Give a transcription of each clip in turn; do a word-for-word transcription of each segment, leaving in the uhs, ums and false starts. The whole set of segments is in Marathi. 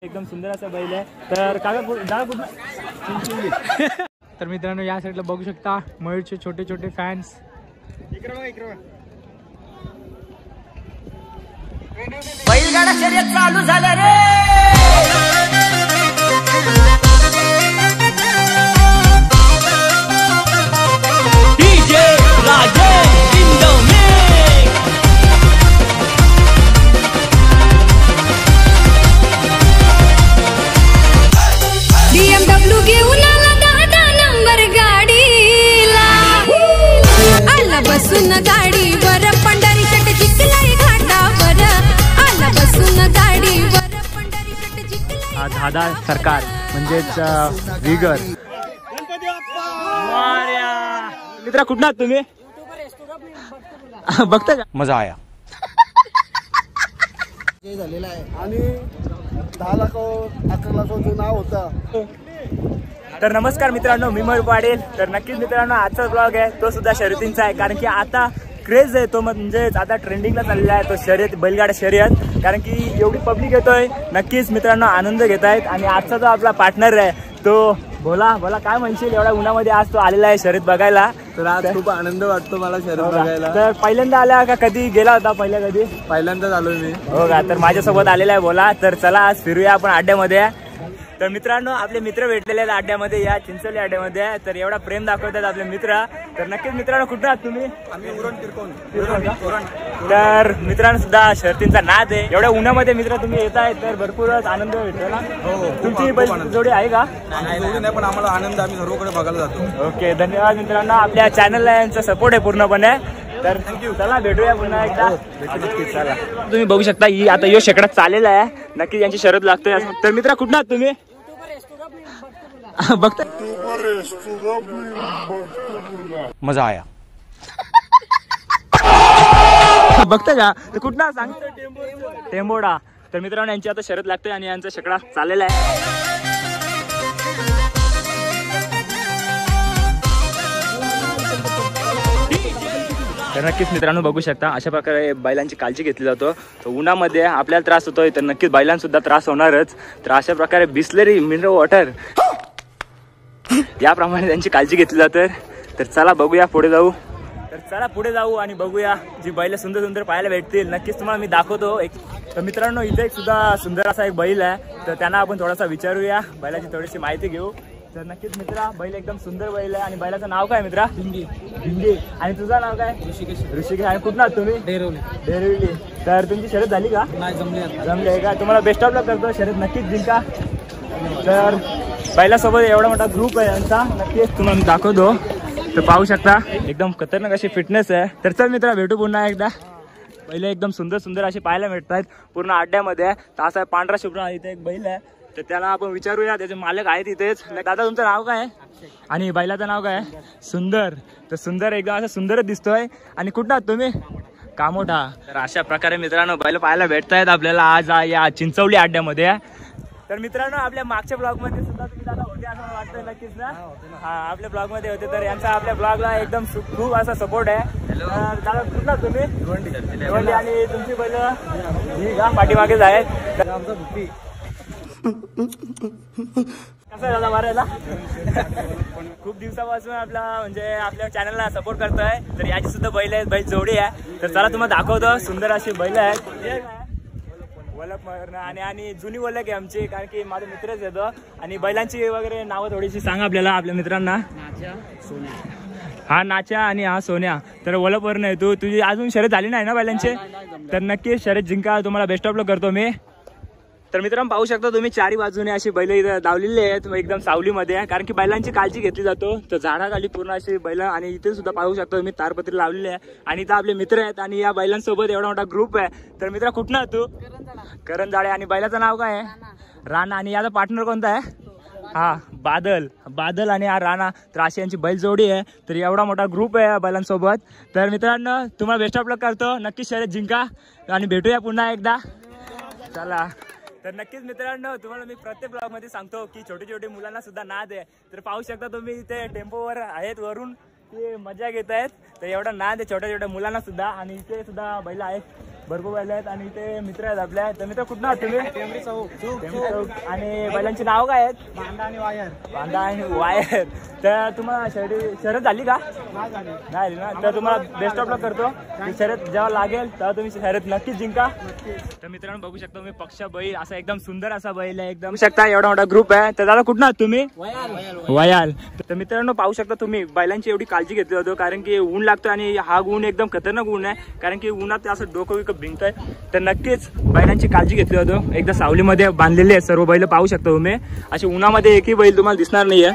एकदम सुंदर असा बैल आहे. तर काका तर मित्रांनो या साईडला बघू शकता मयूरचे छोटे छोटे फॅन्स. बैलगाडा शर्यत चालू झालं रे. डीजे राजेश बीएमडब्ल्यू घेऊन आला दादा नंबर गाडीला. आला बसून गाडीवर पंढरी शट जिंकलाय घाटावर. आला बसून गाडीवर पंढरी शट जिंकलाय. दादा सरकार म्हणजेच विगर. मित्रा कुठं आहात तुम्ही? बघता का? मजा आया. झालेला आहे आणि दहा लाख अकरा लाखाचं नाव होतं. तर नमस्कार मित्रांनो, मी मयूर पाटील. तर नक्कीच मित्रांनो आजचा ब्लॉग आहे तो सुद्धा शर्यतींचा आहे. कारण की आता क्रेज आहे तो म्हणजेच आता ट्रेंडिंगला चाललेला आहे तो शर्यत, बैलगाडा शर्यत. कारण की एवढी पब्लिक येतोय, नक्कीच मित्रांनो आनंद घेत आहेत. आणि आजचा जो आपला पार्टनर आहे तो बोला बोला काय म्हणशील, एवढ्या उन्हामध्ये आज तो आलेला आहे शर्यत बघायला. तर आज खूप आनंद वाटतो मला शर्यत बघायला. तर पहिल्यांदा आला का कधी गेला होता? पहिल्या कधी पहिल्यांदाच आलोय मी. हो का? तर माझ्यासोबत आलेला आहे बोला. तर चला आज फिरूया आपण अड्ड्यामध्ये. तर मित्रांनो आपले मित्र भेटलेले आहेत अड्ड्यामध्ये, या चिंचोली अड्ड्यामध्ये. तर एवढा प्रेम दाखवतात आपले मित्र. तर नक्कीच मित्रांनो कुठं आहात तुम्ही? आम्ही उरण तिरकोण. तर मित्रांनो सुद्धा शर्यतींचा नाद आहे. एवढ्या उन्हामध्ये मित्र तुम्ही येत आहेत तर भरपूरच आनंद भेटतो ना. तुमची बैल जोडी आहे का? जोडी नाही पण आम्हाला आनंद, आम्ही सर्वकडे बघायला जातो. ओके, धन्यवाद मित्रांनो. आपल्या चॅनलला यांचा सपोर्ट आहे पूर्णपणे. तर थँक्यू. चला भेटूया पुन्हा एकदा. चला तुम्ही बघू शकता ही आता यो शेकडा चालेला आहे. नक्की यांची शर्यत लागतोय. तर मित्रा कुठं आहात तुम्ही? बघता मजा आया. बघता का? तर कुठं सांग? टेंबोडा. तर मित्रांनो यांची आता शर्यत लागतोय आणि यांचा शेकडा चाललेला आहे. तर नक्कीच मित्रांनो बघू शकता अशा प्रकारे बैलांची काळजी घेतली जातो. तर उन्हामध्ये आपल्याला त्रास होतोय तर नक्कीच बैलांसुद्धा त्रास होणारच. तर अशा प्रकारे बिस्लरी मिनरल वॉटर याप्रमाणे त्यांची काळजी घेतली जाते. तर चला बघूया पुढे जाऊ. तर चला पुढे जाऊ आणि बघूया जी बैल सुंदर सुंदर पाहायला भेटतील. नक्कीच तुम्हाला मी दाखवतो एक. तर मित्रांनो इथे एक सुद्धा सुंदर असा एक बैल आहे. तर त्यांना आपण थोडासा विचारूया, बैलाची थोडीशी माहिती घेऊ. तर नक्कीच मित्रा बैल एकदम सुंदर बैल आहे. आणि बैलाचं नाव काय मित्रा? भिंगी. भिंगी. आणि तुझं नाव काय? ऋषिकेश. ऋषिकेश. आणि कुठं आहात तुम्ही? डेरवली. डेरवली. तर तुमची शर्यत झाली का? नाही, जमली. जमली आहे का? तुम्हाला बेस्ट ऑफ लक करतो, शर्यत नक्कीच जिंका. तर बैलासोबत एवढा मोठा ग्रुप आहे यांचा, नक्कीच तुम्हाला मी दाखवतो. तर पाहू शकता एकदम खतरनाक अशी फिटनेस आहे. तर चल मित्रा भेटू पुन्हा एकदा. बैल एकदम सुंदर सुंदर असे पाहायला भेटतात पूर्ण अड्ड्यामध्ये. तर असा पांढरा शुभ्र इथे एक बैल आहे. तर त्याला आपण विचारूया, त्याचे मालक आहेत इथेच. दादा तुमचं नाव काय आहे? आणि बैलाचं नाव काय आहे? सुंदर. तर सुंदर एकदम असं सुंदरच दिसतोय. आणि कुठं आहात तुम्ही? कामोठा. तर अशा प्रकारे मित्रांनो बैल पाहायला भेटतायत आपल्याला आज या चिंचवली अड्ड्यामध्ये. तर मित्रांनो आपल्या मागच्या ब्लॉग मध्ये सुद्धा तुम्ही दादा होते असं वाटतंय नक्कीच ना? हा आपल्या ब्लॉग मध्ये होते. तर यांचा आपल्या ब्लॉगला एकदम खूप असा सपोर्ट आहे. दादा कुठला तुम्ही? भिवंडी. आणि तुमची बैल ही का पाठीमागेच आहेत? कसं झालं मारायला? खूप दिवसापासून आपला म्हणजे आपल्या चॅनलला सपोर्ट करतोय. तर याची सुद्धा बैल आहेत, बैल जोडी आहे. तर चला तुम्हाला दाखवतो, सुंदर अशी बैल आहेत. वलप आणि आणि जुनी वलक आहे आमची, कारण की माझे मित्रच येतो. आणि बैलांची वगैरे नावं थोडीशी सांगा आपल्याला आपल्या मित्रांना. हा नाच्या आणि हा सोन्या. तर वलपवरून आहे तू. तुझी अजून शर्यत झाली नाही ना बैलांची? तर नक्की शर्यत जिंका. तुम्हाला बेस्ट ऑफ लक करतो मी. तर मित्रांनो पाहू शकता तुम्ही चारी बाजूने अशी बैल इथं लावलेली आहेत एकदम सावलीमध्ये. कारण की बैलांची काळजी घेतली जातो. तर झाडाखाली पूर्ण अशी बैल. आणि इथे सुद्धा पाहू शकता तुम्ही तारपत्री लावलेली आहे. आणि इथं आपले मित्र आहेत आणि या बैलांसोबत एवढा मोठा ग्रुप आहे. तर मित्रा कुठं तू? करंजाळे. आणि बैलाचं नाव काय आहे? राणा. आणि याचा पार्टनर कोणता आहे? हा बादल. बादल आणि हा राणा. तर अशी यांची बैल जोडी आहे. तर एवढा मोठा ग्रुप आहे बैलांसोबत. तर मित्रांनो तुम्हाला बेस्ट ऑफ लक करतो. नक्की शर्यत जिंका आणि भेटूया पुन्हा एकदा. चला. तर नक्कीच मित्रांनो तुम्हाला मी प्रत्येक ब्लॉग मध्ये सांगतो की छोटे छोटे मुलांना सुद्धा नाद आहे. तर पाहू शकता तुम्ही इथे टेम्पोवर आहेत वरून, ते मजा घेत आहेत. तर एवढा नाद आहे छोट्या छोट्या मुलांना सुद्धा. आणि इथे सुद्धा बैल आहेत. भरपूर बैल आहेत आणि इथे मित्र आहेत आपल्या. तर मित्र कुठं आहात तुम्ही? टेंबरी चौक. टेंबरी चौक. आणि बैलांची नाव काय आहेत? बांधा आणि वायर. बांधा आणि वायर. तर तुम्हाला शर्यत शर्यत झाली का? नाही ना. तर तुम्हाला बेस्ट ऑफ लक करतो. शर्यत जेव्हा लागेल तेव्हा तुम्ही शर्यत नक्कीच जिंका. तर मित्रांनो बघू शकता तुम्ही पक्ष बैल असा एकदम सुंदर असा बैल आहे. एकदम शकता एवढा मोठा ग्रुप आहे. तर दादा कुठं आहात तुम्ही? वयाल. तर मित्रांनो पाहू शकता तुम्ही बैलांची एवढी काळजी घेतली होतो कारण की ऊन लागतो आणि हा ऊन एकदम खतरनाक ऊन आहे कारण की उन्हात असं डोकं विकत भिंगत आहे. तर नक्कीच बैलांची काळजी घेतली होतो. एकदा सावलीमध्ये बांधलेले आहेत सर्व बैल पाहू शकता तुम्ही. अशी उन्हामध्ये एकही बैल तुम्हाला दिसणार नाहीये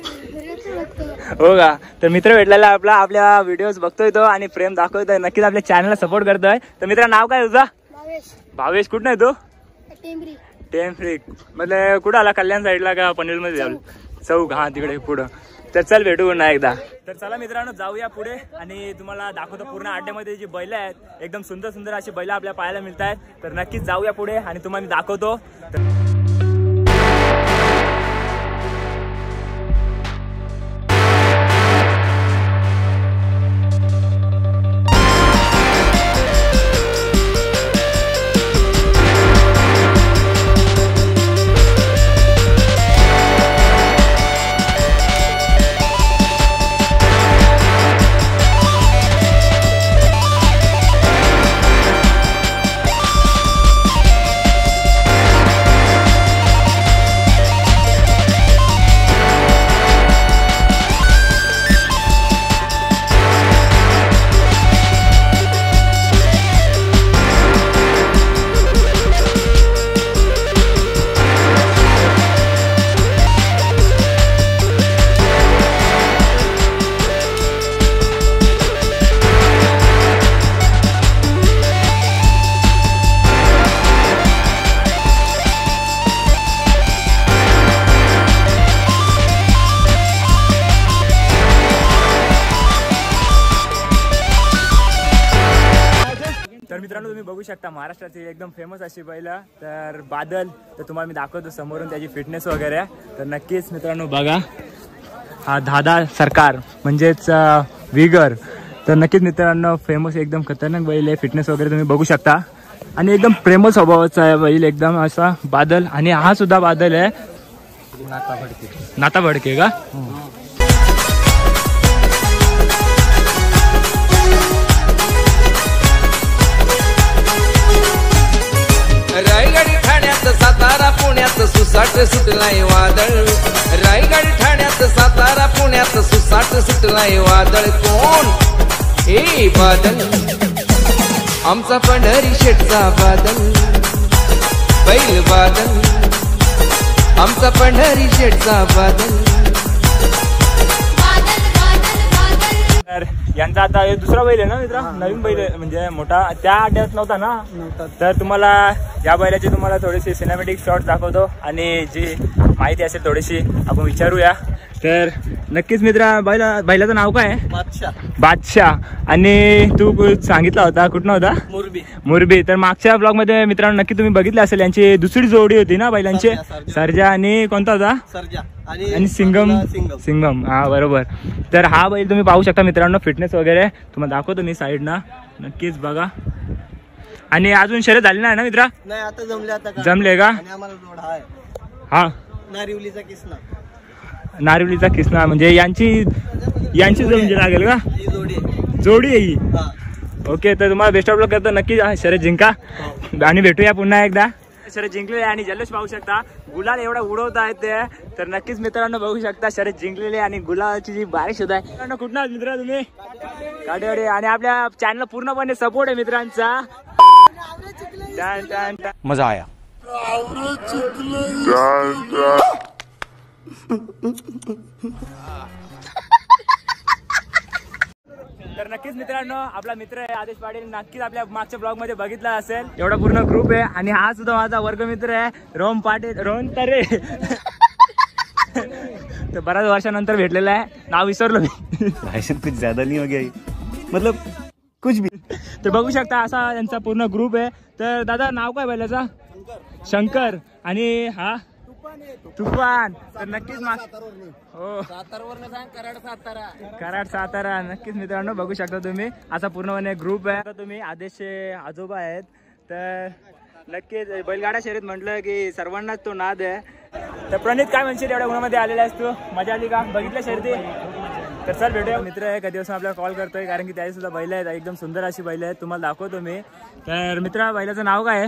हो का. तर मित्र भेटलेला आपला आपल्या व्हिडिओज बघतोय तो आणि प्रेम दाखवतोय. नक्कीच आपल्या चॅनलला सपोर्ट करतोय. तर मित्र नाव काय तुझा? भावेश. कुठं आहे तू? टेंबरी. म्हणजे कुठं आला? कल्याण साईडला का पनवेल मध्ये चौक? हा तिकडे पुढं. तर चल भेटू पुन्हा एकदा. तर चला मित्रांनो जाऊया पुढे आणि तुम्हाला दाखवतो पूर्ण अड्ड्यामध्ये जी बैल आहेत एकदम सुंदर सुंदर अशी बैल आपल्याला पाहायला मिळत आहेत. तर नक्कीच जाऊया पुढे आणि तुम्हाला मी दाखवतो. मित्रांनो तुम्ही बघू शकता महाराष्ट्राची एकदम फेमस अशी बैल तर बादल. तर तुम्हाला मी दाखवतो समोरून त्याची फिटनेस वगैरे. तर नक्कीच मित्रांनो बघा हा दादा सरकार म्हणजेच विगर. तर नक्कीच मित्रांनो फेमस एकदम खतरनाक बैल आहे. फिटनेस वगैरे तुम्ही बघू शकता आणि एकदम प्रेमळ स्वभावाचा आहे बैल एकदम असा बादल. आणि हा सुद्धा बादल आहे नाता भडके. नाता भडके का? रायगड ठाण्यात सातारा पुण्यात सुसाट सुटलाय वादळ. रायगड ठाण्यात सातारा पुण्यात सुसाट सुटलाय वादळ. कोण? हे बादल आमचा पंढरी शेठचा बादल. बैल बादल आमचा पंढरी शेठचा बादल. तर यांचा आता हे दुसरा बैल आहे ना मित्रा? नवीन बैल आहे म्हणजे मोठा त्या अड्ड्यात नव्हता ना. तर तुम्हाला या बैलाची तुम्हाला थोडीशी सिनेमॅटिक शॉट दाखवतो आणि जी माहिती असेल थोडीशी आपण विचारूया. तर नक्कीच मित्रा बैला बैलाचं नाव काय आहे? बादशाह. बादशाह. आणि तू सांगितला होता कुठं होता? मुरबी. मुरबी. तर मागच्या ब्लॉग मध्ये मित्रांनो नक्की तुम्ही बघितलं असेल यांची दुसरी जोडी होती ना बैलांची? सर्जा आणि कोणता होता? सर्जा आणि सिंगम. सिंगम हा बरोबर. तर हा बैल तुम्ही पाहू शकता मित्रांनो फिटनेस वगैरे तुम्हाला दाखवतो मी साईड ना. नक्कीच बघा. आणि अजून शर्यत झाली नाही ना मित्रा? नाही आता जमले. आता जमले का? आणि आम्हाला जोड आहे हा नारिवलीचा किस्ना. नारिवलीचा किस्ना म्हणजे यांची यांची जमजी लागेल का? ही जोडी आहे. जोडी आहे ही. हा. ओके. तर तुम्हाला बेस्ट ऑफ लक करतो. नक्की शर्यत जिंका आणि भेटूया पुन्हा एकदा. शर्यत जिंकलेले आणि जल्लोष पाहू शकता. गुलाल एवढा उडवत आहेत ते. तर नक्कीच मित्रांनो बघू शकता शर्यत जिंकलेले आणि गुलालची जी बारिश होत आहे. मित्रांनो कुठं आहात मित्र तुम्ही? काटेवाडी. आणि आपल्या चॅनल पूर्णपणे सपोर्ट आहे मित्रांचा. मजा आया. तर नक्कीच मित्रांनो आपला मित्र आहे आदेश पाटील. नक्कीच आपल्या मागच्या ब्लॉग मध्ये बघितला असेल. एवढा पूर्ण ग्रुप आहे आणि हा सुद्धा माझा वर्गमित्र आहे रोहन पाटील. रोहन तरे. तर बऱ्याच वर्षानंतर भेटलेला आहे. नाव विसरलो मी. भाषण कुछ ज्यादा नहीं हो गया मतलब कुछ भी. तर बघू शकता असा यांचा पूर्ण ग्रुप आहे. तर दादा नाव काय बैलाचा? शंकर. आणि हा तुफान. तर नक्कीच माग हो कराड सातारा. नक्कीच मित्रांनो बघू शकता तुम्ही असा पूर्णपणे ग्रुप आहे. आता तुम्ही आदेशचे आजोबा आहेत तर नक्कीच बैलगाडा शर्यत म्हटलं की सर्वांनाच तो नाद आहे. तर प्रणित काय म्हणशील एवढ्या उन्हामध्ये आलेला आहेस तू? मजा आली का? बघितल्या शर्यती? तर चल भेटूया. मित्र आहे कधी दिवस आपल्याला कॉल करतोय कारण की त्याही सुद्धा बैल आहेत. एकदम सुंदर अशी बैल आहेत तुम्हाला दाखवतो मी. तर मित्र बैलाचं नाव काय आहे?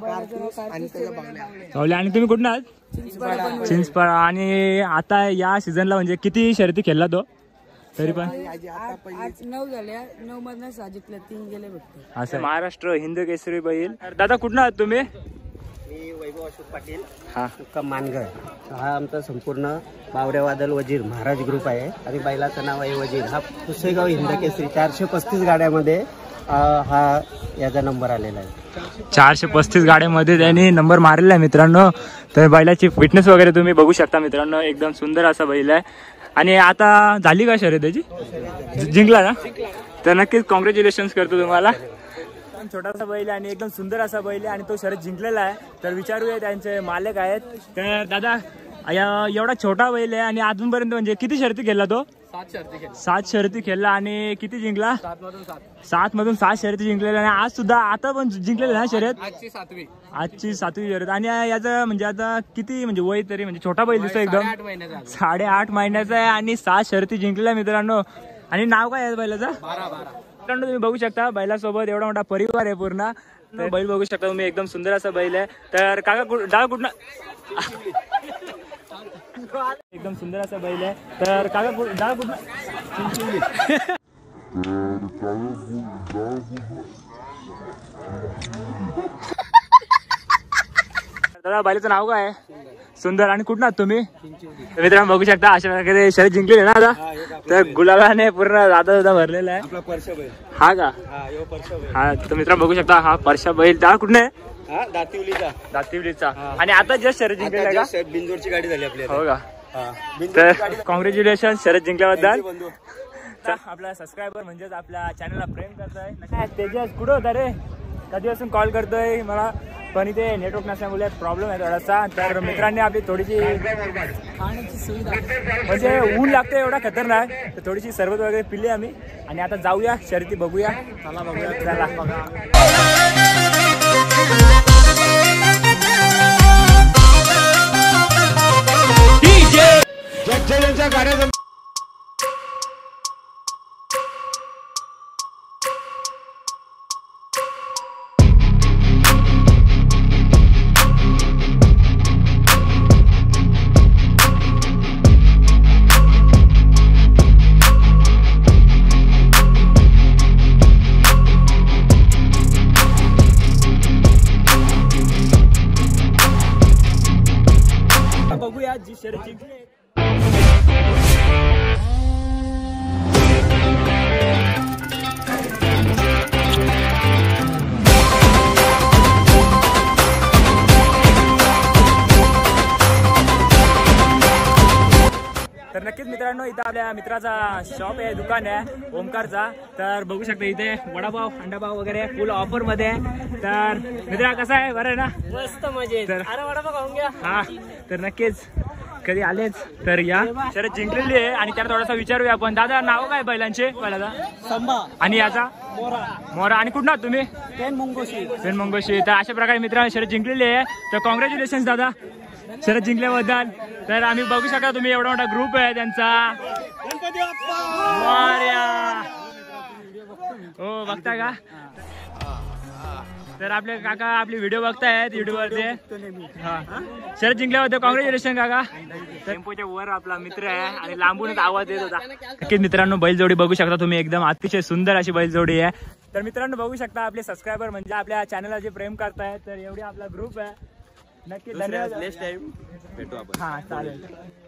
सावले. आणि तुम्ही कुठून आहात? चिंचपाडा. आणि आता या सीझनला म्हणजे किती शर्यती खेळला तो तरी पण? नऊ झाल्या. नऊ मधनं साजिकल्या तीन गेले फक्त. असं महाराष्ट्र हिंद केसरी बैल. दादा कुठून आहात तुम्ही? मी वैभव अशोक पाटील हा मुक्काम मानगड. हा आमचा संपूर्ण बावऱ्या वादल वजीर महाराज ग्रुप आहे आणि बैलाचं नाव आहे वजीर. हा पुसेगाव हिंद केसरी चारशे पस्तीस गाड्यामध्ये हा याचा नंबर आलेला आहे. चारशे पस्तीस गाड्यामध्ये त्यांनी नंबर मारलेला आहे मित्रांनो. तर बैलाची फिटनेस वगैरे तुम्ही बघू शकता मित्रांनो. एकदम सुंदर असा बैल आहे. आणि आता झाली का शर्यत त्याची? जिंकला ना? तर नक्कीच कॉंग्रॅच्युलेशन्स करतो तुम्हाला. छोटासा बैल आणि एकदम सुंदर असा बैल आहे आणि तो शर्यत जिंकलेला आहे. तर विचारूया त्यांचे मालक आहेत. तर दादा एवढा छोटा बैल आहे आणि अजूनपर्यंत म्हणजे किती शर्यती खेळला तो? सात शर्यती खेळला. आणि किती जिंकला? सात मधून सात शर्यती जिंकलेल्या. आणि आज सुद्धा आता पण जिंकलेला ना शर्यत? आजची सातवी आजची सातवी शर्यत. आणि याचं म्हणजे आता किती म्हणजे वय तरी म्हणजे छोटा बैल दिसतो एकदम. साडेआठ महिन्याचा आहे आणि सात शर्यती जिंकलेल्या मित्रांनो. आणि नाव काय आहे बैलाचा? मित्रांनो तुम्ही बघू शकता बैलासोबत एवढा मोठा परिवार आहे पूर्ण. तर बैल बघू शकता तुम्ही एकदम सुंदर असा बैल आहे. तर काका डाळ कुठनं? एकदम सुंदर असा बैल आहे. तर काका डाळ कुठनं? दादा बैलाचं नाव काय आहे? सुंदर. आणि कुठं आहात तुम्ही? मित्रांनो बघू शकता अशा प्रकारे शर्यत जिंकलेली ना आता. तर गुलाबाने पूर्ण दादा दादा भरलेला आहे. हा का? हा. तर मित्रांनो बघू शकता हा परशा बैल. दादा कुठे आहे? दातिवलीचा. दातिवलीचा. आणि आता जस्ट शर्यत जिंकलेला का? बिंदूरची गाडी झाली आपली. हो का? तर कॉंग्रॅच्युलेशन शर्यत जिंकल्याबद्दल. आपला सबस्क्रायबर म्हणजेच आपल्या चॅनलला प्रेम करताय. तेजस कुठं होता रे? कधीपासून कॉल करतोय मला पण इथे नेटवर्क नसल्यामुळे प्रॉब्लेम आहे थोडासा. तर मित्रांनी आपली थोडीशी खाण्याची सुविधा म्हणजे ऊन लागतं एवढा खतरनाक. तर थोडीशी सरबत वगैरे पिली आम्ही आणि आता जाऊया शर्यती बघूया. चला बघूया. चला गाड्या. बघूया जी शर्यत जिंकली. तर नक्कीच मित्रांनो इथं आपल्या मित्राचा शॉप आहे, दुकान आहे ओमकारचा. तर बघू शकता इथे वडापाव अंडापाव वगैरे फुल ऑफर मध्ये. तर मित्रा कसा आहे? बरं आहे ना? मस्त मजेत. अरे वडापाव खाऊन घ्या. हा. तर नक्कीच कधी आलेच तर या. शर्यत जिंकलेली आहे आणि त्याला थोडासा विचारूया आपण. दादा नाव काय बैलांचे? बैलाचा संभा आणि याचा मोरा. मोरा. आणि कुठं आहात तुम्ही? पेन मंगोशी. पेन मंगोशी. तर अशा प्रकारे मित्रांनो शर्यत जिंकलेली आहे. तर कॉंग्रॅच्युलेशन दादा शर्यत जिंकल्याबद्दल. तर आम्ही बघू शकता तुम्ही एवढा मोठा ग्रुप आहे त्यांचा. हो बघताय का? तर आपले काका आपली व्हिडिओ बघतायत युट्यूबवरती. हा. शर्यत जिंकल्याबद्दल कॉंग्रॅच्युलेशन काका. टेम्पोच्या वर आपला मित्र आहे आणि लांबूनच आवाज देत होता. नक्कीच मित्रांनो बैलजोडी बघू शकता तुम्ही एकदम अतिशय सुंदर अशी बैलजोडी आहे. तर मित्रांनो बघू शकता आपले सबस्क्रायबर म्हणजे आपल्या चॅनलला जे प्रेम करतायत. तर एवढी आपला ग्रुप आहे. नक्की धन्यवाद. नेक्स्ट टाइम भेटू आपण. हा चालेल.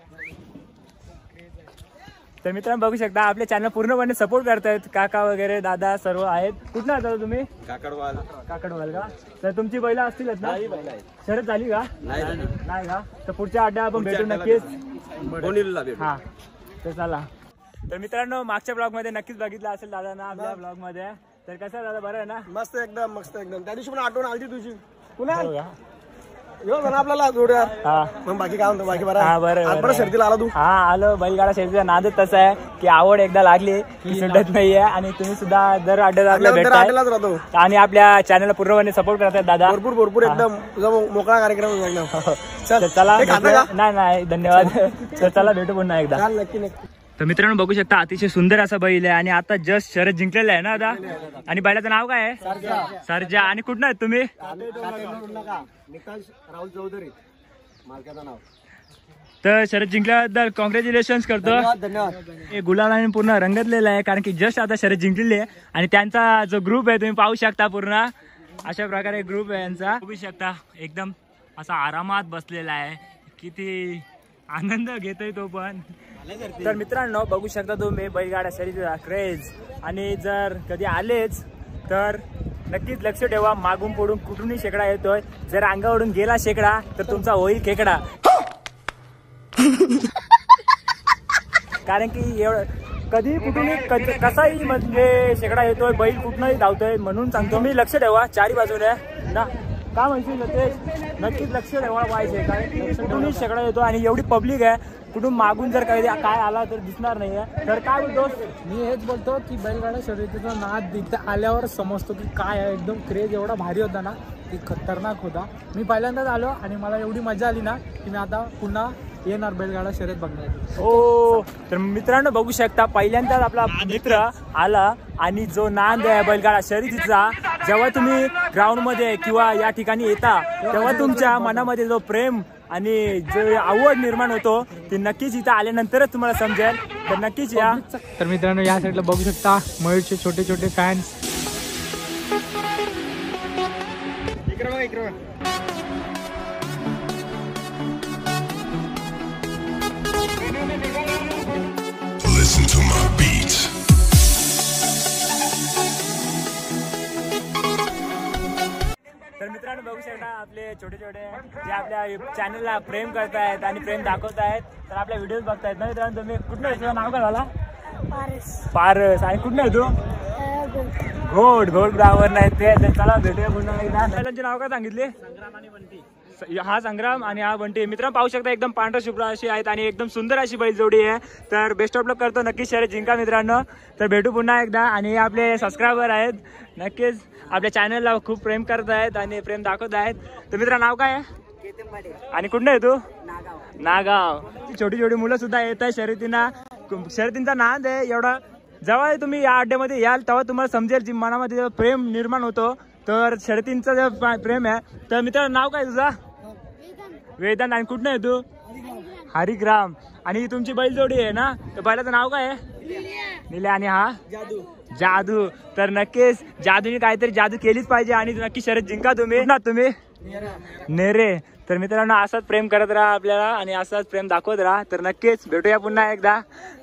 तर मित्रांनो बघू शकता आपले चॅनल पूर्णपणे सपोर्ट करतायत काका वगैरे दादा सर्व आहेत. कुठं आता तुम्ही? काकडवाल. काकडवाल का? तर तुमची बैला असतीलच ना? शर्यत झाली का? नाही का? तर पुढच्या अड्डा आपण भेटू नक्कीच. हा. तर चला. तर मित्रांनो मागच्या ब्लॉग मध्ये नक्कीच बघितलं असेल दादा ना आपल्या ब्लॉग मध्ये. तर कसं दादा बरं आहे ना? मस्त एकदम मस्त एकदम. त्या दिवशी पण आठवण आली तुझी. पुन्हा यो झाला आपल्याला जोड्या हा मग बाकी काय म्हणतो बाकी बरं हा बरं आज बरं शर्दीला आला तू हा आलो. बैलगाडा शर्यतीचा नादच तसा आहे की आवड एकदा लागली की सुटत नाहीये आणि तुम्ही सुद्धा दर अड्ड्याला आपल्याला भेटताय आठवलाच राहतो आणि आपल्या चॅनलला पूर्णपणे सपोर्ट करतायत दादा. भरपूर भरपूर एकदम तुझा मोकळा कार्यक्रम आहे एकदम. तर चला हे खाता भेटूया. का? नाही नाही धन्यवाद. तर चला भेटू पुन्हा एकदा. चाल नक्की नक्की. तर मित्रांनो बघू शकता अतिशय सुंदर असा बैल आहे आणि आता जस्ट शर्यत जिंकलेला आहे ना दादा. आणि बैलाचं नाव काय आहे? सर्जा. आणि कुठं आहेत तुम्ही? निकाल राहुल चौधरी मालकाचं नाव. तर शर्यत जिंकल्याबद्दल कॉंग्रॅच्युलेशन करतो. धन्यवाद. हे गुलालाने पूर्ण रंगतलेला आहे कारण की जस्ट आता शर्यत जिंकलेली आहे आणि त्यांचा जो ग्रुप आहे तुम्ही पाहू शकता. पूर्ण अशा प्रकारे ग्रुप आहे यांचा. बघू शकता एकदम असा आरामात बसलेला आहे. किती आनंद घेतोय तो पण. तर मित्रांनो बघू शकता तुम्ही बैलगाडा शर्यतीचा क्रेज. आणि जर कधी आलेच तर नक्कीच लक्ष ठेवा. मागून पुढून कुठूनही शेकडा येतोय. जर अंगावरून गेला शेकडा तर तुमचा होईल खेकडा. कारण की एवढं कधी कुठूनही कसाही म्हणजे शेकडा येतोय. बैल कुठूनही धावतोय. म्हणून सांगतो मी लक्ष ठेवा चारी बाजूने ना. काय म्हणशील ते नक्कीच लक्ष ठेवायला पाहिजे कारण की कुठूनही शेकडा येतो आणि एवढी पब्लिक आहे. कुठून मागून जर काही काय आला तर दिसणार नाहीये. तर काय बोलतो मी हेच बोलतो की बैलगाडा शर्यतीचा नाद इथं आल्यावर समजतो की काय आहे. एकदम क्रेज एवढा भारी होता ना की खतरनाक होता. मी पहिल्यांदाच आलो आणि मला एवढी मजा आली ना की मी आता पुन्हा येणार बैलगाडा शर्यत बघणार. हो तर मित्रांनो बघू शकता पहिल्यांदाच आपला मित्र आला आणि जो नाद आहे बैलगाडा शर्यतीचा जेव्हा तुम्ही ग्राउंड मध्ये किंवा या ठिकाणी येता तेव्हा तुमच्या मनामध्ये जो प्रेम आणि जो आवड निर्माण होतो ते नक्कीच इथं आल्यानंतरच तुम्हाला समजेल. तर नक्कीच या. तर मित्रांनो या साईडला बघू शकता मयूरचे छोटे छोटे fans. Listen to my beat. तर मित्रांनो बघू शकता आपले छोटे छोटे जे आपल्या चॅनलला प्रेम करतायत आणि प्रेम दाखवतायत. तर आपल्या व्हिडिओज बघतायत ना मित्रांनो. तुम्ही कुठलं आहे? तुझं नाव काय झाला? पारस. आणि कुठलं आहे तू? घोड. घोड ब्राह्मण नाही ते. चला भेटूया पुन्हा एकदा. त्यांचे नाव काय सांगितले? हा संग्राम आणि हा बंटी. मित्रांनो पाहू शकता एकदम पांढरा शुभ्र अशी आहेत आणि एकदम सुंदर अशी बैल जोडी आहे. तर बेस्ट ऑफ लक करतो. नक्कीच शर्यत जिंका मित्रांनो. तर भेटू पुन्हा एकदा. आणि आपले सबस्क्रायबर आहेत नक्कीच आपल्या चॅनलला खूप प्रेम करत आहेत आणि प्रेम दाखवत आहेत. तर मित्रा नाव काय आहे आणि कुठं आहे तू? नागाव. छोटी छोटी मुलं सुद्धा येत आहे शर्यतींना. शर्यतींचा नाद आहे एवढा. जेव्हा तुम्ही या अड्ड्यामध्ये याल तेव्हा तुम्हाला समजेल जी मनामध्ये प्रेम निर्माण होतो. तर शर्यतींचा जे प्रेम आहे. तर मित्र नाव काय तुझा? वेदांत. आणि कुठं आहे तू? हरिग्राम. आणि तुमची बैलजोडी आहे ना तर बैलाचं नाव काय आहे? निल्या. आणि हा जादू. तर नक्कीच जादूने काहीतरी जादू केलीच पाहिजे आणि नक्की शर्यत जिंका तुम्ही ना. तुम्ही नेरे. तर मित्रांनो असाच प्रेम करत राहा आपल्याला आणि असाच प्रेम दाखवत राहा. तर नक्कीच भेटूया पुन्हा एकदा.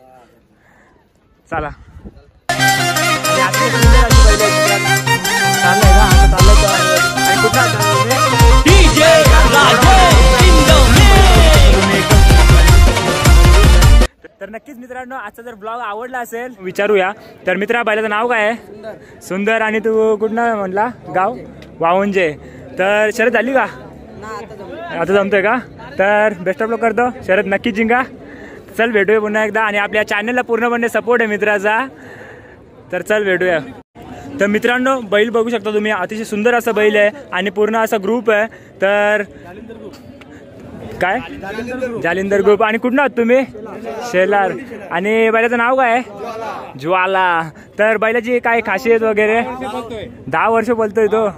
चला तर नक्कीच मित्रांनो आजचा जर ब्लॉग आवडला असेल विचारूया. तर मित्रा बैलाचं नाव काय आहे? सुंदर. आणि तू कुठनं म्हटला? गाव वावंजे. तर शर्यत झाली का? आता जमतोय का? तर बेस्ट ऑफ लक करतो. शर्यत नक्कीच जिंका. चल भेटूया पुन्हा एकदा. आणि आपल्या चॅनलला पूर्णपणे सपोर्ट आहे मित्राचा. तर चल भेटूया. तर मित्रांनो बैल बघू शकता तुम्ही अतिशय सुंदर असा बैल आहे आणि पूर्ण असा ग्रुप आहे. तर काय जालिंदर ग्रुप. आणि कुठं आहात तुम्ही? शेलार. आणि बैलाचं नाव काय आहे? ज्वाला. तर बैलाची काय खासियत वगैरे? दहा वर्ष बोलतोय तो.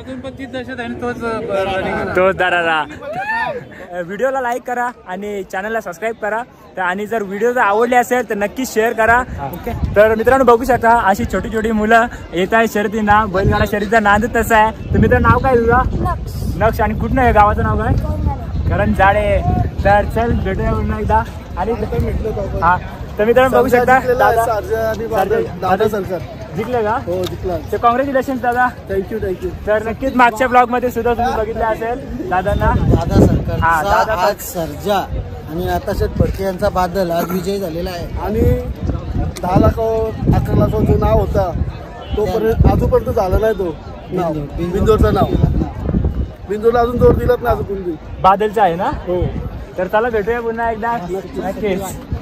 तोच दरारा. व्हिडिओला लाईक करा आणि चॅनलला सबस्क्राईब करा. तर आणि जर व्हिडिओ जर आवडले असेल तर नक्कीच शेअर करा. तर मित्रांनो बघू शकता अशी छोटी छोटी मुलं येत आहेत शर्यतींना. बैलगाडा शर्यतीचा नाद तसा आहे. तर मित्रांनो नाव काय तुझा? नक्ष. आणि कुठं आहे गावाचं नाव काय? करण जाडे. तर चल भेटूया पुन्हा एकदा. आणि हा तर मित्रांनो बघू शकता दादा सरकार जिंकले का? हो जिंकला. तर कॉंग्रॅच्युलेशन दादा. Thank you thank you. तर नक्कीच मागच्या ब्लॉग मध्ये सुद्धा तुम्ही बघितलं असेल दादांना. दादा सरकार हा दादा आज सर्जा आणि आताशेठ फडके यांचा बादल आज विजय झालेला आहे. आणि दहा लाख अकरा लाख जो नाव होता तोपर्यंत अजूनपर्यंत झालं नाही. तो नाव बिंदोरचं नाव बिंदूला अजून जोर दिलाच नाही अजून कोणी. बादलचा आहे ना. हो तर चला भेटूया पुन्हा एकदा नक्कीच.